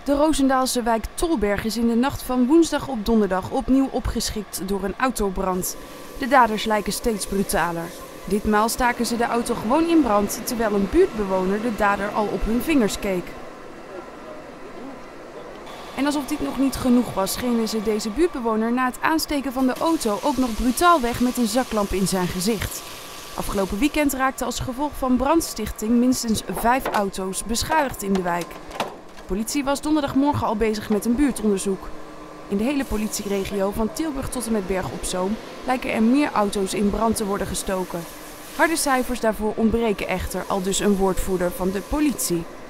De Roosendaalse wijk Tolberg is in de nacht van woensdag op donderdag opnieuw opgeschikt door een autobrand. De daders lijken steeds brutaler. Ditmaal staken ze de auto gewoon in brand, terwijl een buurtbewoner de dader al op hun vingers keek. En alsof dit nog niet genoeg was, schenen ze deze buurtbewoner na het aansteken van de auto ook nog brutaal weg met een zaklamp in zijn gezicht. Afgelopen weekend raakten als gevolg van brandstichting minstens 5 auto's beschadigd in de wijk. De politie was donderdagmorgen al bezig met een buurtonderzoek. In de hele politieregio van Tilburg tot en met Berg op Zoom lijken er meer auto's in brand te worden gestoken. Harde cijfers daarvoor ontbreken echter, aldus een woordvoerder van de politie.